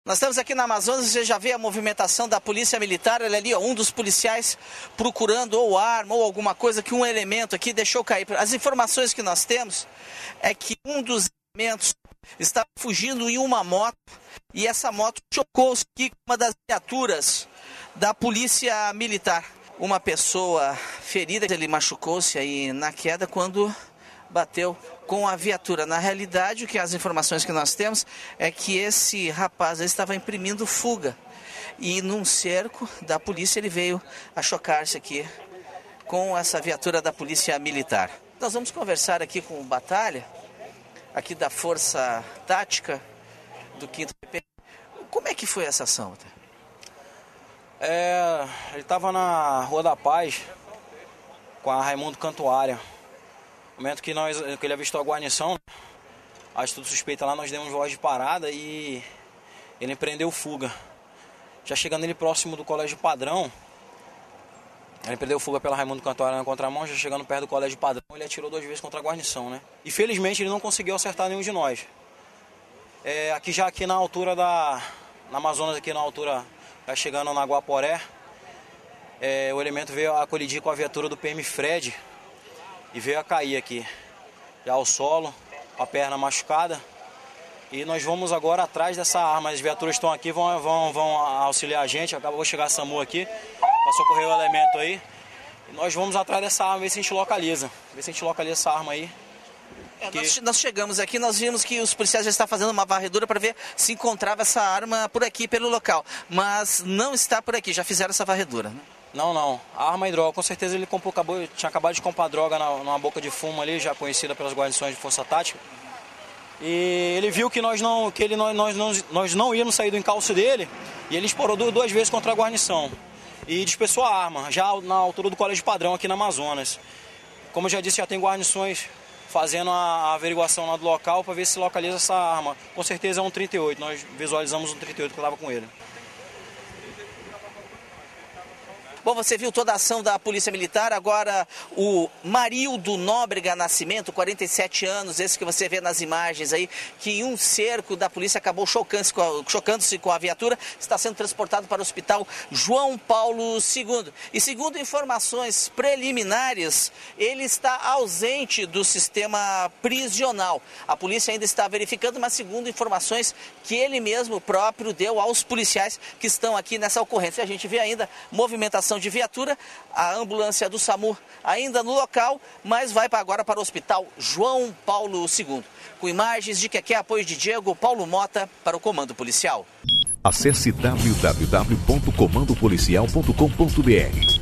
Nós estamos aqui na Amazonas, você já vê a movimentação da polícia militar, olha ali, ó, um dos policiais procurando ou arma ou alguma coisa que um elemento aqui deixou cair. As informações que nós temos é que um dos elementos estava fugindo em uma moto e essa moto chocou-se aqui com uma das viaturas da polícia militar. Uma pessoa ferida, ele machucou-se aí na queda quando bateu com a viatura. Na realidade, as informações que nós temos é que esse rapaz estava imprimindo fuga e num cerco da polícia ele veio a chocar-se aqui com essa viatura da polícia militar. Nós vamos conversar aqui com o Batalha, aqui da Força Tática do 5º PP. Como é que foi essa ação? Ele estava na Rua da Paz com a Raimundo Cantuária. No momento que ele avistou a guarnição, a atitude suspeita lá, nós demos voz de parada e ele empreendeu fuga. Já chegando ele próximo do Colégio Padrão, ele empreendeu fuga pela Raimundo Cantuária na contramão, já chegando perto do Colégio Padrão, ele atirou 2 vezes contra a guarnição, né? E felizmente ele não conseguiu acertar nenhum de nós. Aqui na altura na Amazonas, aqui na altura, já chegando na Guaporé, o elemento veio a colidir com a viatura do PM Fred e veio a cair aqui, já ao solo, com a perna machucada. E nós vamos agora atrás dessa arma. As viaturas estão aqui, vão auxiliar a gente. Vou chegar a SAMU aqui para socorrer o elemento aí. E nós vamos atrás dessa arma, ver se a gente localiza. Ver se a gente localiza essa arma aí. Nós chegamos aqui, nós vimos que os policiais já estavam fazendo uma varredura para ver se encontrava essa arma por aqui, pelo local. Mas não está por aqui, já fizeram essa varredura, né? Não. A arma e droga, com certeza ele tinha acabado de comprar droga numa boca de fumo ali, já conhecida pelas guarnições de Força Tática. E ele viu que nós não íamos sair do encalço dele e ele explorou 2 vezes contra a guarnição. E dispersou a arma, já na altura do Colégio Padrão aqui na Amazonas. Como eu já disse, já tem guarnições fazendo a averiguação lá do local para ver se localiza essa arma. Com certeza é um 38, nós visualizamos um 38 que estava com ele. Bom, você viu toda a ação da Polícia Militar, agora o Marildo Nóbrega Nascimento, 47 anos, esse que você vê nas imagens aí, que em um cerco da polícia acabou chocando-se com a viatura, está sendo transportado para o Hospital João Paulo II. E segundo informações preliminares, ele está ausente do sistema prisional. A polícia ainda está verificando, mas segundo informações que ele mesmo próprio deu aos policiais que estão aqui nessa ocorrência. A gente vê ainda movimentação de viatura, a ambulância do SAMU ainda no local, mas vai agora para o Hospital João Paulo II. Com imagens de que apoio de Diego Paulo Mota para o Comando Policial. Acesse www.comandopolicial.com.br